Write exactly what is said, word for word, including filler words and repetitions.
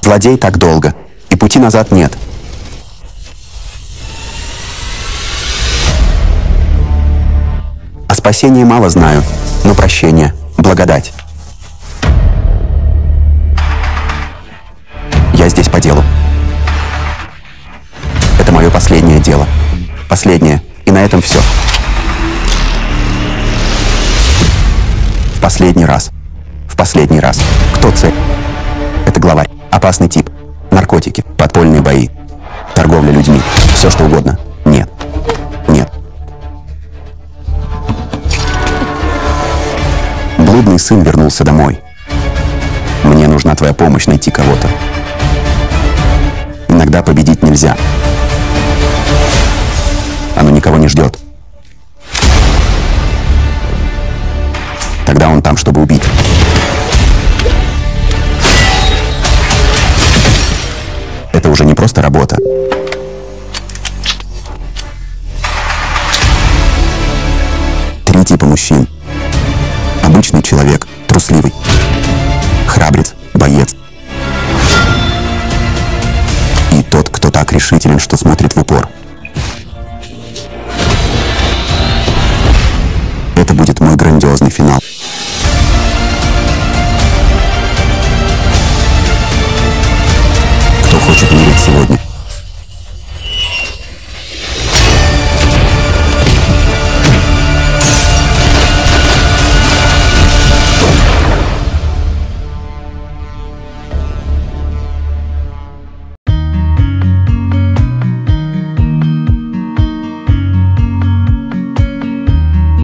Злодей так долго, и пути назад нет. О спасении мало знаю, но прощение, благодать. Я здесь по делу. Это мое последнее дело. Последнее. И на этом все. В последний раз. В последний раз. Кто цель? Это главарь. Опасный тип. Наркотики. Подпольные бои. Торговля людьми. Все что угодно. Нет. Нет. Блудный сын вернулся домой. Мне нужна твоя помощь найти кого-то. Иногда победить нельзя. Оно никого не ждет. Тогда он там, чтобы убить. Это уже не просто работа. Три типа мужчин. Обычный человек, трусливый. Храбрец, боец. И тот, кто так решителен, что смотрит в упор.